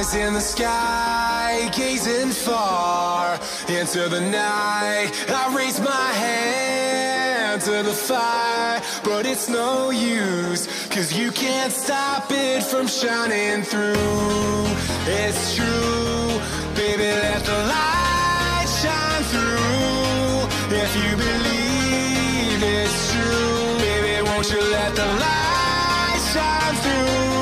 in the sky, gazing far into the night. I raise my hand to the fire, but it's no use, 'cause you can't stop it from shining through. It's true, baby, let the light shine through. If you believe it's true, baby, won't you let the light shine through?